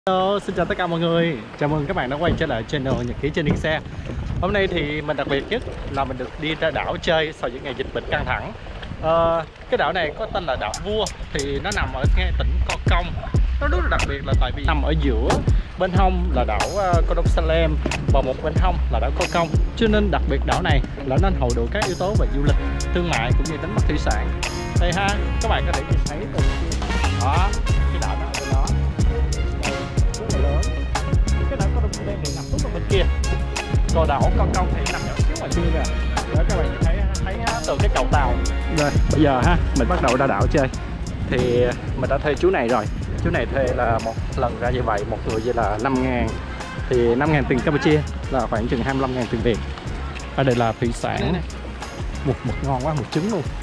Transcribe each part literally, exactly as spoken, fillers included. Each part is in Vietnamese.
Hello, xin chào tất cả mọi người. Chào mừng các bạn đã quay trở lại channel Nhật Ký Trên Yên Xe. Hôm nay thì mình đặc biệt nhất là mình được đi ra đảo chơi sau những ngày dịch bệnh căng thẳng. ờ, Cái đảo này có tên là đảo Vua. Thì nó nằm ở ngay tỉnh Co Công. Nó rất là đặc biệt là tại vì nằm ở giữa. Bên hông là đảo uh, Cô Đốc Salem và một bên hông là đảo Co Công. Cho nên đặc biệt đảo này là nên hội đủ các yếu tố về du lịch, thương mại cũng như đánh bắt thủy sản. Đây ha, các bạn có thể nhìn thấy từ đó, cái đảo đó ở bên đó rất là lớn. Cái đảo Cô Đốc Salem thì nằm xuống bên kia, còn đảo Co Công thì nằm nhỏ xíu ngoài kia nè. Đó, các bạn thấy thấy từ cái cầu tàu. Rồi bây giờ ha, mình bắt đầu ra đảo chơi. Thì mình đã thuê chú này rồi. Chú này thuê là một lần ra như vậy, một người vậy là năm ngàn. Thì năm ngàn tiền Campuchia là khoảng chừng hai mươi lăm ngàn tiền Việt. Ở đây là thủy sản. Một mực ngon quá, một trứng luôn.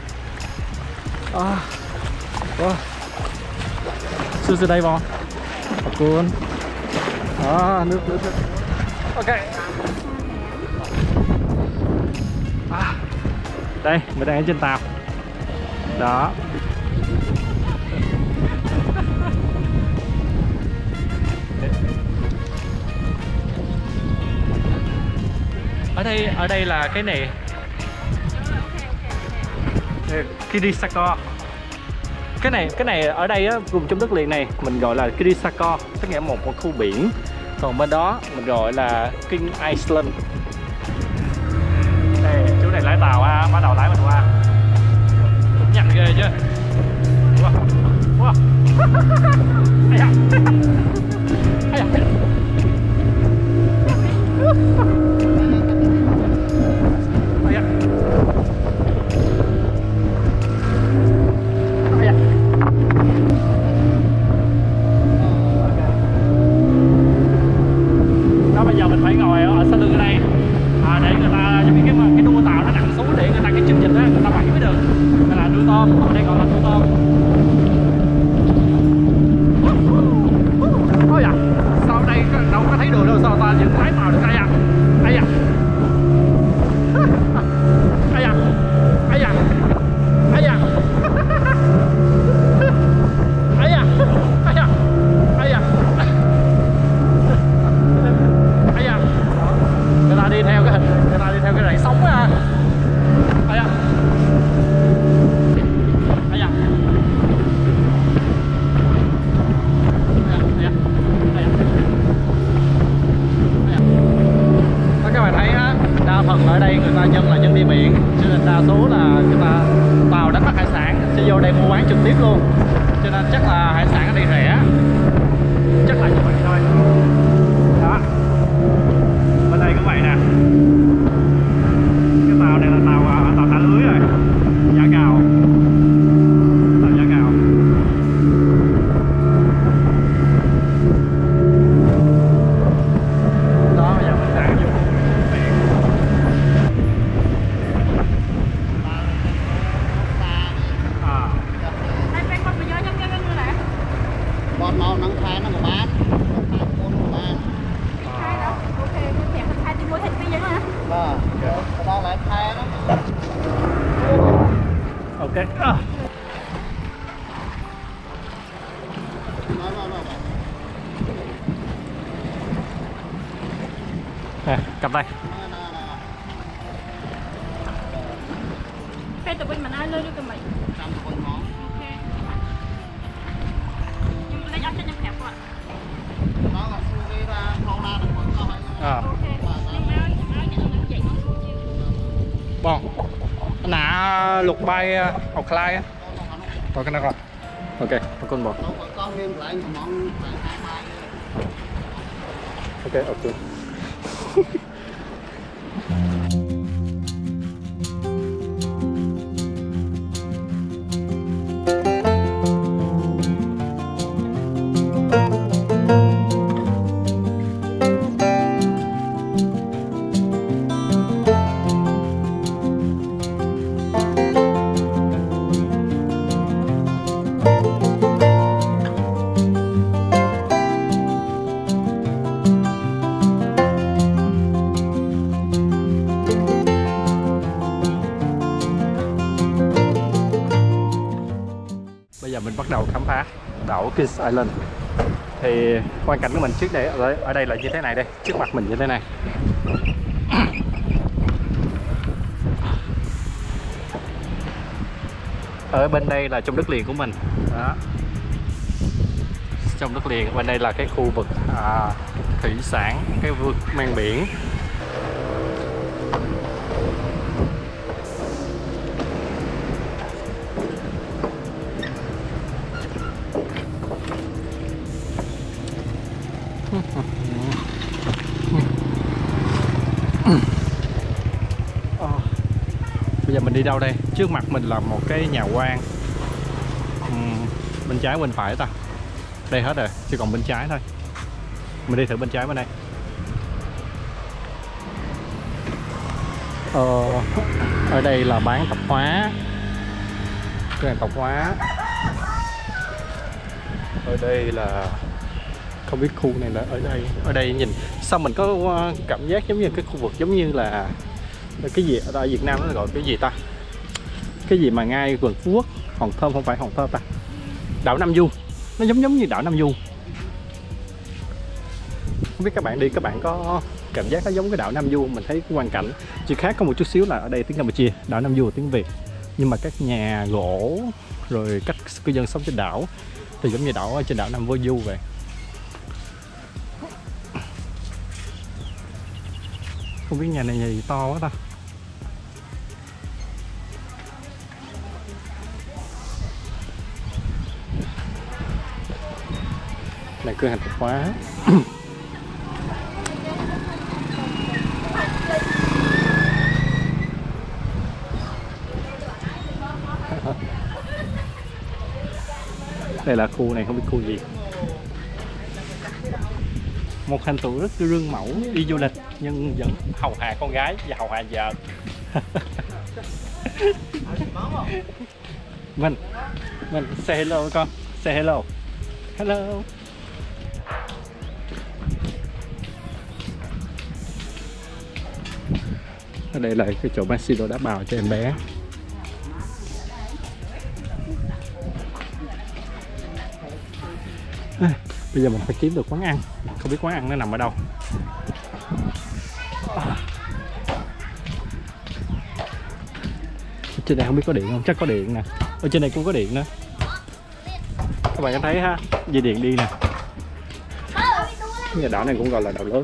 À, wow. Sushi đây bò. Thật cool. Đó, nước nước nước. Ok. À, đây, mình đang ở trên tàu. Đó. Ở đây, ở đây là cái này Kirisako. Cái này, cái này ở đây á, vùng trong đất liền này mình gọi là Kirisako, tức nghĩa một, một khu biển. Còn bên đó mình gọi là King Island. Đây, chú này lái tàu ha, bắt đầu lái mình qua. Cũng nhanh ghê chứ. Wow. Wow. Ây da. Ây da. Ở đây người ta dân là dân đi biển, cho nên đa số là người ta vào đánh bắt hải sản sẽ vô đây mua bán trực tiếp luôn, cho nên chắc là hải sản ở đây rẻ, chắc là như vậy thôi. Đó, bên đây cũng vậy nè, cái tàu này là tàu tàu thả lưới rồi, giá cao, tàu giá cao. Đó, bây giờ mình đang vô con mau nắng thái nó mà bán con con mà bán thái đó ok cái thẻ thái đi mua thịt bây giờ hả? vâng cái đó là thái đó. Ok. À. Nè, cầm tay. Cái tụi mình ai lên được tụi mình. Trăm con món. Ok. Nhưng lấy ốc cho nhâm hẹp quá. Đó là sushi ra không ra được con câu hay. À. Ok. Nhưng mà nhưng mà nhận được vậy nó sushi. Bon. Nã lục bay học khai á. Thôi cái nó rồi. Ok, con bò. Con game lại món hai mai. Ok, ok. Bây giờ mình bắt đầu khám phá đảo King Island. Thì quan cảnh của mình trước đây ở, ở đây là như thế này đây, trước mặt mình như thế này. Ở bên đây là trong đất liền của mình đó. Trong đất liền bên đây là cái khu vực à, thủy sản, cái vực mang biển. Bây giờ mình đi đâu đây? Trước mặt mình là một cái nhà quan. uhm, Bên trái bên phải ta? Đây hết rồi, chỉ còn bên trái thôi. Mình đi thử bên trái bên đây. ờ, Ở đây là bán tạp hóa. Cái tạp hóa. Ở đây là không biết khu này là ở đây. Ở đây nhìn sao mình có cảm giác giống như cái khu vực giống như là cái gì ở Việt Nam nó gọi cái gì ta, cái gì mà ngay vườn Phú Quốc, Hòn Thơm, không phải Hòn Thơm ta, đảo Nam Du. Nó giống giống như đảo Nam Du. Không biết các bạn đi các bạn có cảm giác nó giống cái đảo Nam Du. Mình thấy cái hoàn cảnh chỉ khác có một chút xíu là ở đây tiếng Campuchia, đảo Nam Du là tiếng Việt, nhưng mà các nhà gỗ rồi cách cư dân sống trên đảo thì giống như đảo ở trên đảo Nam Vô Du vậy. Không biết nhà này nhà gì to quá ta. Này cửa hàng tạp hóa. Đây là khu này không biết khu gì. Một hành tụ rất gương mẫu đi du lịch nhưng vẫn hầu hạ con gái và hầu hạ vợ. Mình mình say hello con, say hello, hello. Ở đây là cái chỗ bán xì đồ đá bào cho em bé. À, bây giờ mình phải kiếm được quán ăn. Không biết quán ăn nó nằm ở đâu. À. Trên đây không biết có điện không? Chắc có điện nè. Ở trên này cũng có điện nữa. Các bạn có thấy ha, dây điện đi nè. Cái nhà đảo này cũng gọi là đảo lớn.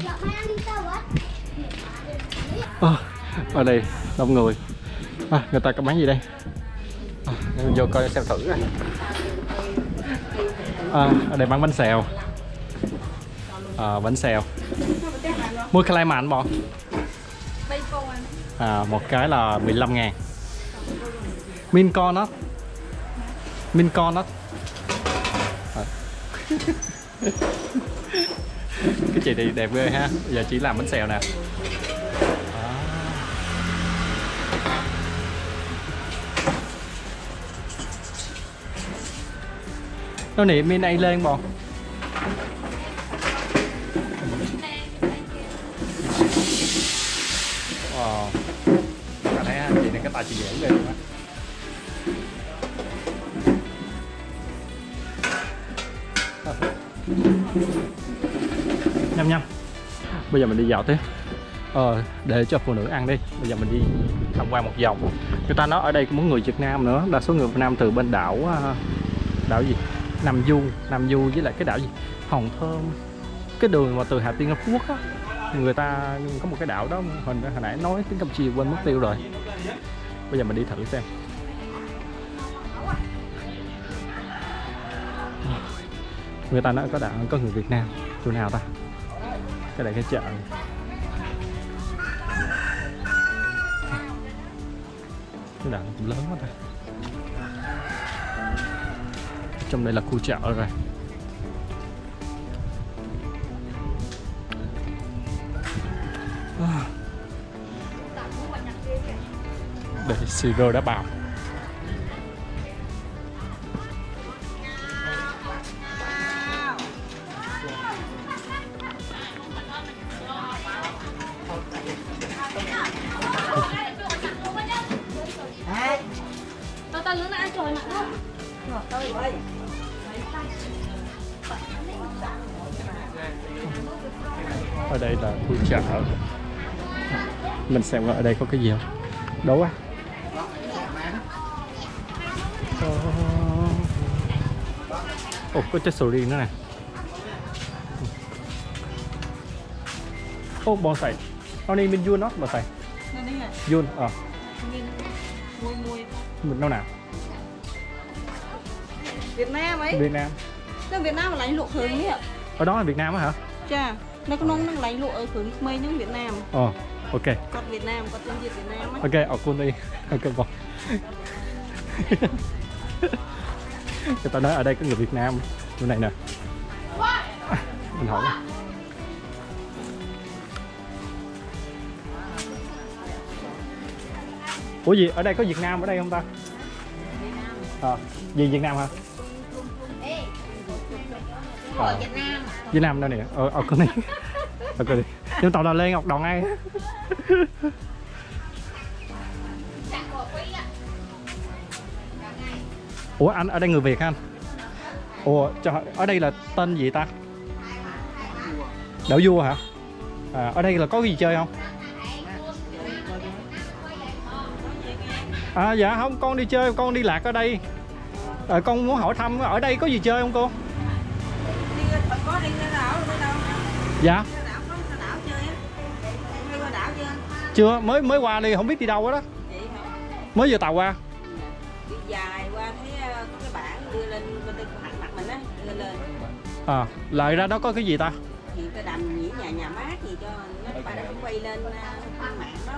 À, ở đây đông người. À, người ta có bán gì đây? À, vô coi xem thử. À, ở đây bán bánh xèo. À, bánh xèo. Mua cái lai mặn bọn. À, một cái là mười lăm ngàn. Min con đó. Min con đó. À. Cái chị này đẹp ghê ha. Giờ chỉ làm bánh xèo nè. À. Đâu nè Min ai lên bọn. Wow. Bạn thấy ha, chị này cái tay chị dễ ghê luôn á. Nhâm nhâm. Bây giờ mình đi dạo tiếp. Ờ, để cho phụ nữ ăn đi. Bây giờ mình đi tham quan một vòng. Người ta nói ở đây có muốn người Việt Nam nữa. Đa số người Việt Nam từ bên đảo đảo gì? Nam Du, Nam Du với lại cái đảo gì? Hòn Thơm. Cái đường mà từ Hà Tiên ra Phú Quốc á. Người ta có một cái đảo đó hồi, hồi nãy nói tiếng Campuchia quên mất tiêu rồi. Bây giờ mình đi thử xem. Người ta nói có đảo có người Việt Nam. Chỗ nào ta? Cái này cái chợ. Cái đảo cũng lớn quá ta. Trong đây là khu chợ rồi. Đây siro đá bào. Tao tao lớn ăn trời mà. Rồi tao ơi. ở đây là khu chợ. Mình xem ở đây có cái gì không? Đâu á? Ồ, có trái sầu riêng nữa nè. Ô, bonsai. Hôm nay mình Yun đó, bonsai. Yun, ờ. Mình đâu nào? Việt Nam ấy. Việt Nam. Cái Việt Nam là lạnh luộc thường đấy ạ. Ở đó là Việt Nam á hả? Chà, nó có nông năng lạnh luộc ở thường mây những Việt Nam. Ờ, ok. Con Việt Nam, con tiếng Việt Việt Nam ấy. Ok, ở quân đi. Ok, bon. Người ta nói ở đây có người Việt Nam. Chỗ này nè. Mình hỏi. Ủa gì? Ở đây có Việt Nam ở đây không ta? À, gì Việt Nam hả? À, Việt Nam. Việt Nam đâu nè? Ờ, ở con này. Ở con này. Nhưng tàu là lên Ngọc Đòn ngay. Ủa anh ở đây người Việt hả anh? Ủa ở đây là tên gì ta? Đảo Vua hả? À, ở đây là có gì chơi không? À dạ không, con đi chơi, con đi lạc ở đây. À, con muốn hỏi thăm ở đây có gì chơi không cô? Có đi ra đảo ở đâu? Dạ. Đảo có đảo chơi á. Hay qua đảo chưa? Chưa, mới mới qua đi, không biết đi đâu đó. Mới vừa tàu qua. Đi dài qua thấy có cái bảng đưa lên bên đây mặt mặt mình á, đưa lên. À, lại ra đó có cái gì ta? Thì cái đầm nhỉ nhà nhà mát gì cho nó bà đã cũng quay lên mạng đó.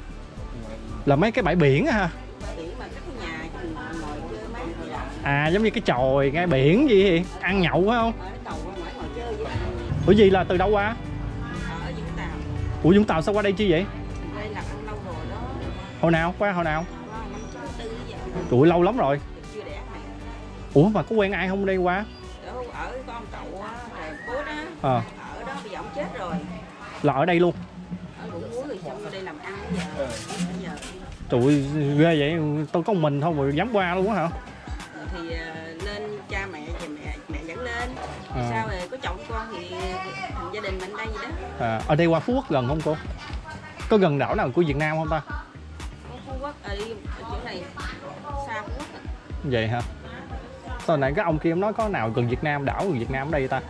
Là mấy cái bãi biển á ha? Bãi biển mà các cái nhà cho mình ngồi chơi mát gì đó. À giống như cái chòi ngay biển gì vậy? Ăn nhậu phải không? Ở cái cầu ngoài ngồi chơi vậy. Ủa gì là từ đâu qua? Ở Vũng Tàu. Ủa Vũng Tàu sao qua đây chi vậy? Đây là ăn lâu rồi đó. Hồi nào? Qua hồi nào? năm chín tư giờ. Tụi lâu lắm rồi. Chưa đẻ mày. Ủa mà có quen ai không đây qua? Ở ở con cậu á, rồi bố đó. Ờ. Ở đó bây giờ ông chết rồi. Là ở đây luôn? Ở Vũng Muối rồi xong vô đây làm ăn bây giờ. Bây giờ. Tụi ghê vậy, tôi có một mình thôi mà dám qua luôn á hả? Thì uh, lên cha mẹ thì mẹ mẹ dẫn lên. À. Sau rồi có chồng con thì thành gia đình mình đây gì đó. À, ở đây qua Phú Quốc gần không cô? Có gần đảo nào của Việt Nam không ta? Có Phú Quốc ở, đi, ở chỗ này xa Phú Quốc. Vậy hả? Sao nãy cái ông kia ông nói có nào gần Việt Nam, đảo gần Việt Nam ở đây ta?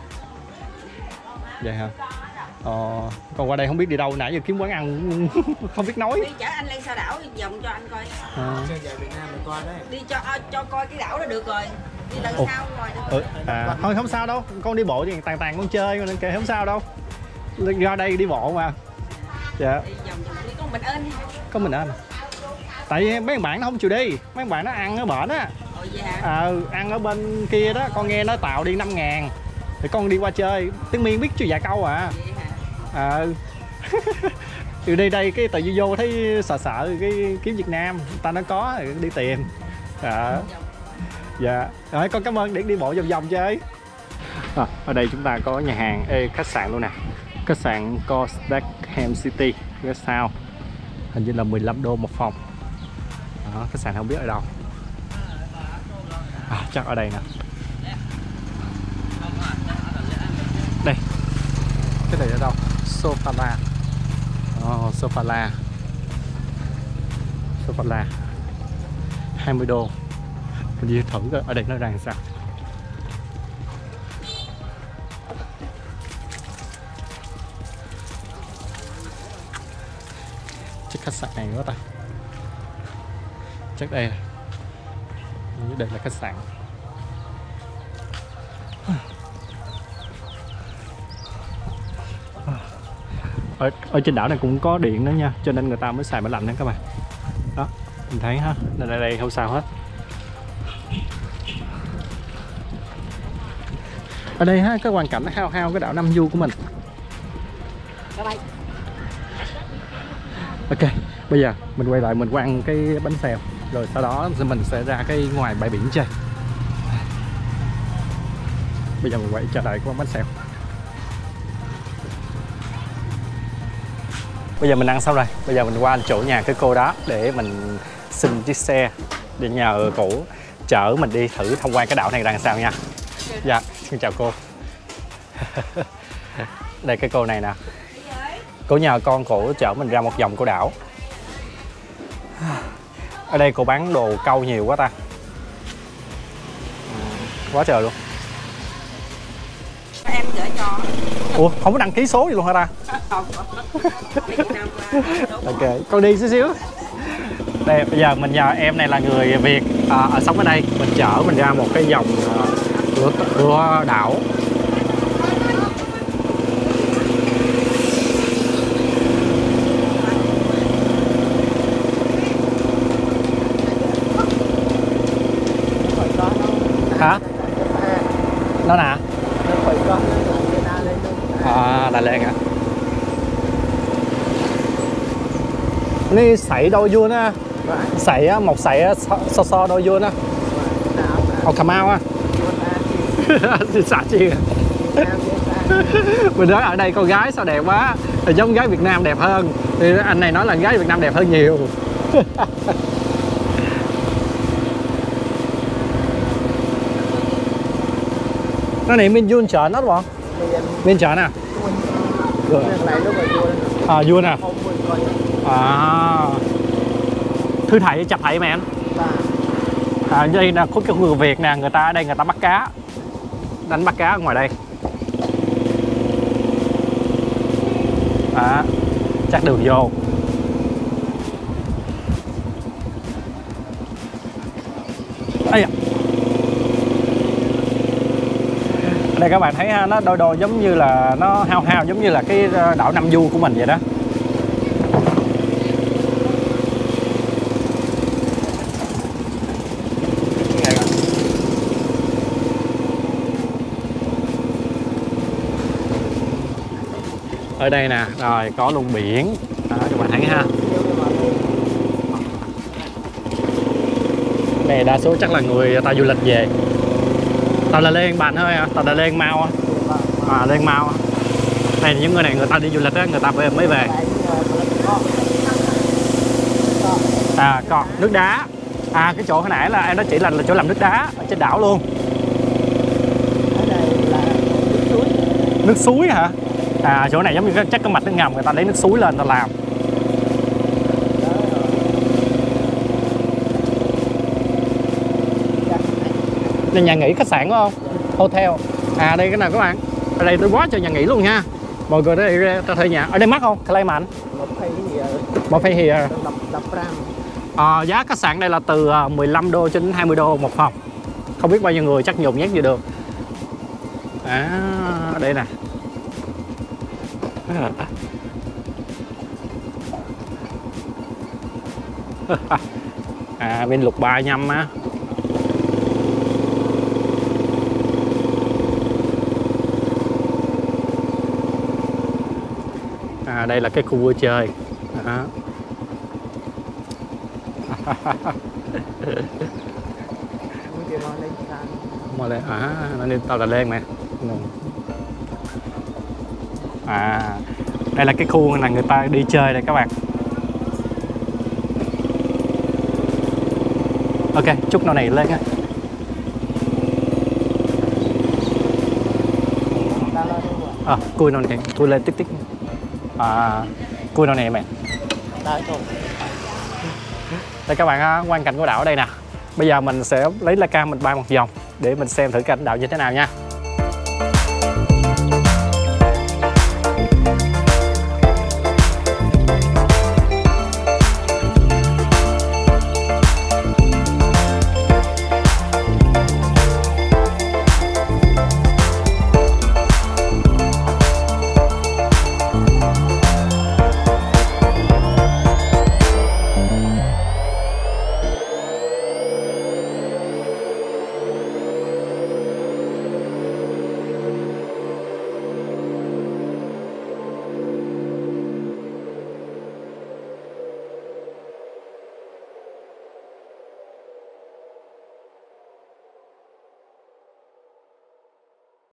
Vậy hả? Ờ, còn qua đây không biết đi đâu, nãy giờ kiếm quán ăn không biết nói. Đi chở anh lên xa đảo vòng cho anh coi. À. Đi cho cho coi cái đảo đó được rồi. Đi lần Ủa. sau rồi. Ừ. À, thôi không sao đâu, con đi bộ thì tàn tàn con chơi nên kệ không sao đâu. Ra đây đi bộ mà. Dạ. Đi vòng vòng đi con mình ơn. Có mình anh. Tại mấy bạn nó không chịu đi, mấy bạn nó ăn ở bển á. Ồ vậy hả? À, ăn ở bên kia đó, con nghe nó Tàu đi năm ngàn. Thì con đi qua chơi, tiếng Miên biết chứ vài câu à. Vậy hả? À. Từ đây đây cái tự nhiên vô thấy sợ sợ cái kiếm Việt Nam, người ta nó có thì đi tìm. Dạ. Dạ. Rồi con cảm ơn, để đi bộ vòng vòng chơi. À, ở đây chúng ta có nhà hàng, ê, khách sạn luôn nè. Khách sạn Cosdeckham City Guest House. Hình như là mười lăm đô một phòng. Đó, khách sạn không biết ở đâu. À, chắc ở đây nè. Đây. Cái này ở đâu? Sofala. Oh, Sofala. Sofala. hai mươi đô. Mình đi thử coi ở đây nó đang sao. Chắc khách sạn này nữa ta. Chắc đây. Đây là khách sạn. Ở, ở trên đảo này cũng có điện nữa nha, cho nên người ta mới xài máy lạnh đó các bạn. Đó, mình thấy ha, nên ở đây không sao hết. Ở đây ha, cái hoàn cảnh nó hao hao cái đảo Nam Du của mình. Ok, bây giờ mình quay lại mình ăn cái bánh xèo, rồi sau đó mình sẽ ra cái ngoài bãi biển chơi. Bây giờ mình quay trở lại cái bánh xèo. Bây giờ mình ăn xong rồi, bây giờ mình qua chỗ nhà cái cô đó để mình xin chiếc xe để nhờ cổ chở mình đi thử tham quan cái đảo này ra sao nha. Dạ, xin chào cô. Đây cái cô này nè. Cô nhờ con cổ chở mình ra một vòng của đảo. Ở đây cô bán đồ câu nhiều quá ta. Quá trời luôn. Em gửi cho. Ủa không có đăng ký số gì luôn hả ta? Ok, con đi xíu xíu. Đây, bây giờ mình nhờ em này là người Việt à, ở sống ở đây, mình chở mình ra một cái vòng à, của, của đảo. Hả? Nó nè. À, Đà Lạt hả? Ini sảy đôi vuông á. Sảy á, một sảy á, so so đôi vuông á. Ồ Cà Mau á. Xả chi à? Mình nói ở đây con gái sao đẹp quá. Thì giống gái Việt Nam đẹp hơn. Thì anh này nói là gái Việt Nam đẹp hơn nhiều. Nó này mình vuông chợ nó đúng không? Mình chợ nè. À vuông nè. À. Thư thầy chập thầy mẹ anh. À đây là có cái người Việt nè, người ta ở đây người ta bắt cá. Đánh bắt cá ở ngoài đây. À, chắc đường vô. Ây da. Đây các bạn thấy ha, nó đôi đôi giống như là nó hao hao giống như là cái đảo Nam Du của mình vậy đó. Ở đây nè, rồi có luôn biển. Đó, các bạn thấy ha. Này đa số chắc là người ta du lịch về. Tàu Đà Lạt bạn thôi à, tàu Đà Lạt mau á. À, Lên Mau á. Này những người này người ta đi du lịch á, người ta về mới về. À, còn nước đá. À, cái chỗ hồi nãy là em nói chỉ là, là chỗ làm nước đá ở trên đảo luôn. Nước suối hả? À, chỗ này giống như chắc có mạch nước ngầm, người ta lấy nước suối lên người ta làm. Đây nhà nghỉ khách sạn có không? Hotel. À đây cái nào các bạn? Ở đây tôi quá cho nhà nghỉ luôn nha. Mọi người đây ra ta thuê nhà. Ở đây mắc không? Claim mạnh. Một phay here. À, giá khách sạn đây là từ mười lăm đô cho đến hai mươi đô một phòng. Không biết bao nhiêu người chắc nhùng nhét gì được. À, đây nè. À, bên lục ba nhâm á. À, đây là cái khu vui chơi. À. Mà lên à, nó đi tàu Đà Lạt nè. À, đây là cái khu là người ta đi chơi đây các bạn. Ok, chút nào này lên á. À, cùi nào này, cùi lên tích tích. À, cùi nào này mẹ. Đây các bạn, quang cảnh của đảo ở đây nè. Bây giờ mình sẽ lấy la cam mình bay một vòng để mình xem thử cảnh đảo như thế nào nha.